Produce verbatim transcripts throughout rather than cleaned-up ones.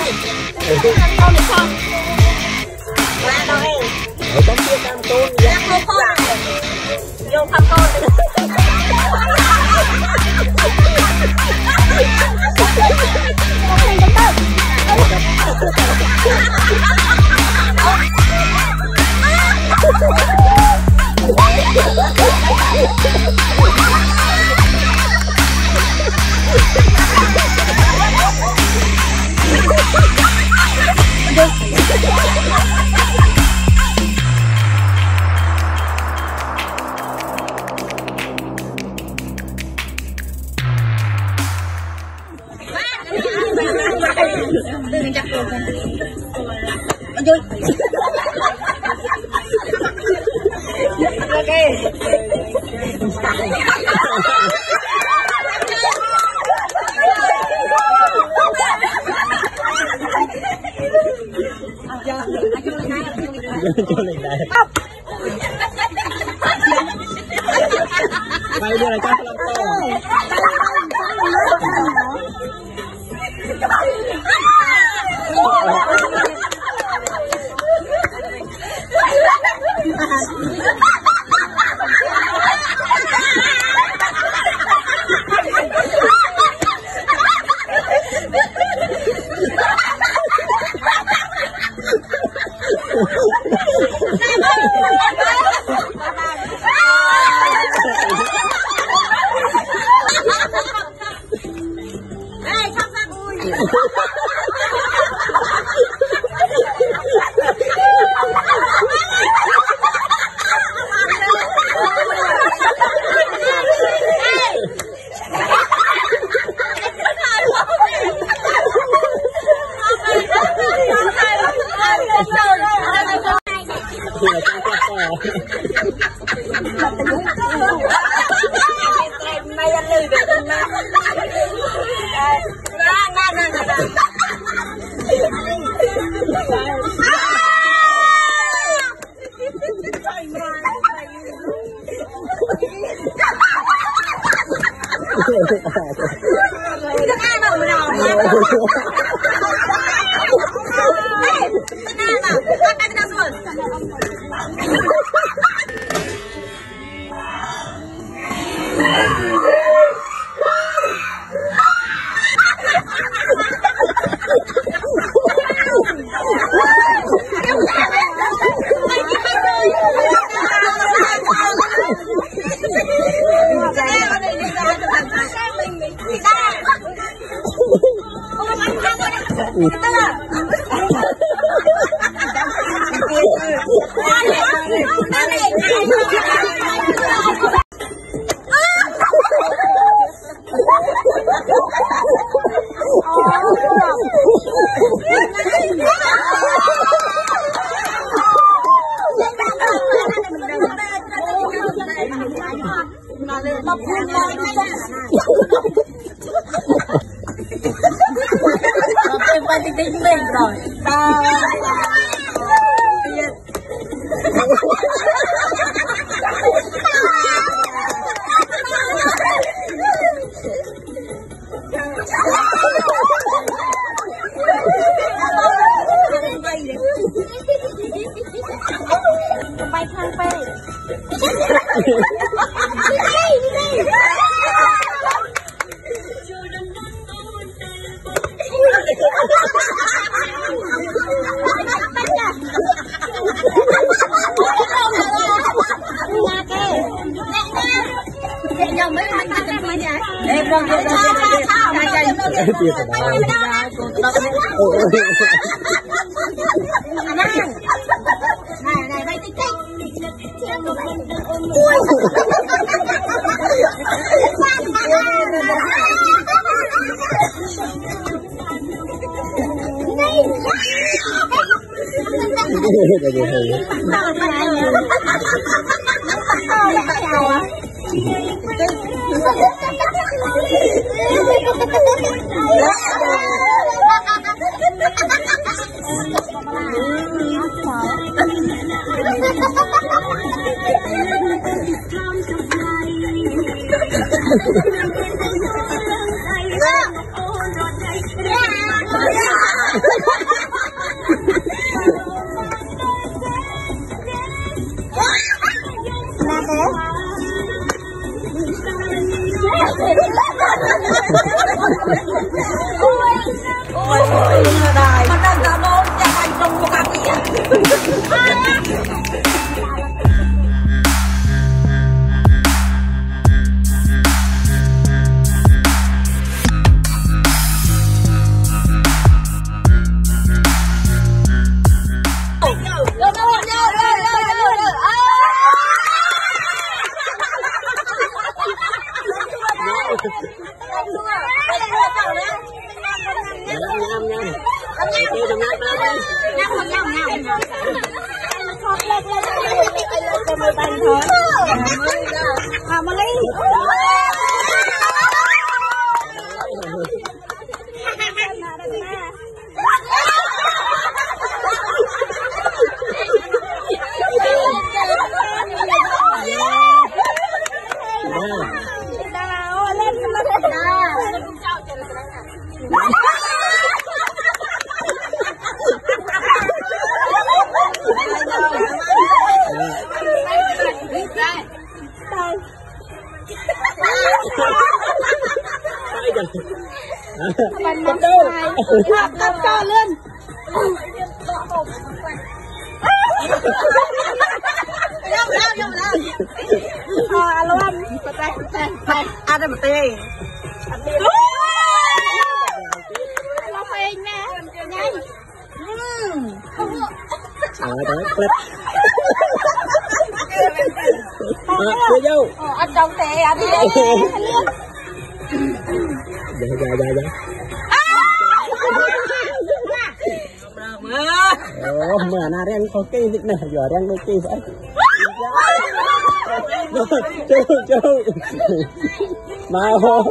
con được không? Qua đâu em? Ở trong kia cam tôn dạ cô con vô thăm con đừng chặt luôn con vui ok cho lên đây quay đưa lại cho làm to mày ăn lư được không má? Nè nè nè nè. Đừng ăn đâu nào. Nè nào, ăn ăn ăn luôn. Tinh tinh mình rồi ta bay thang bay em đang đang này này bay tích tích ôi ôi đài mà đang cả đôi cha anh trong một cặp gì Bạn nắm tay Nắm nắm cho lên Đâu đâu đâu đâu À alo anh Đây Anh đây một tí Lo phên nè Nhanh Ờ đó clip Ờ chưa vô Anh đồng tệ anh đi Dạ dạ dạ dạ Ồ mà na đang có cái gì nè giờ đang đôi chi vậy chú chú mà hô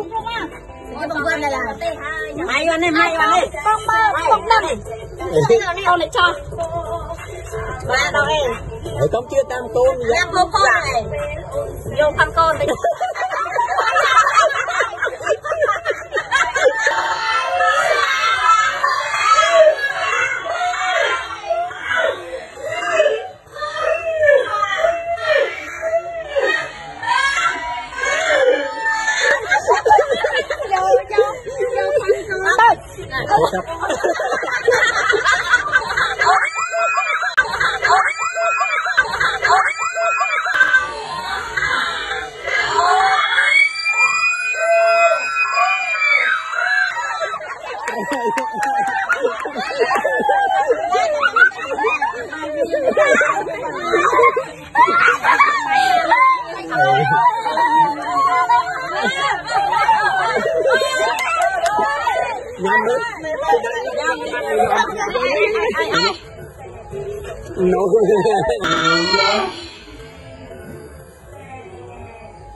Mày vào đây, mày vào đây. Con ba, con năm. Đây nào đi, ông lại cho. Ba đâu em? Ở con chưa tam con gì Em vô con này. Vô thăm con đi. Nhắm đấy. No.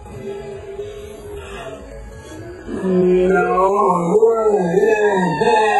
No.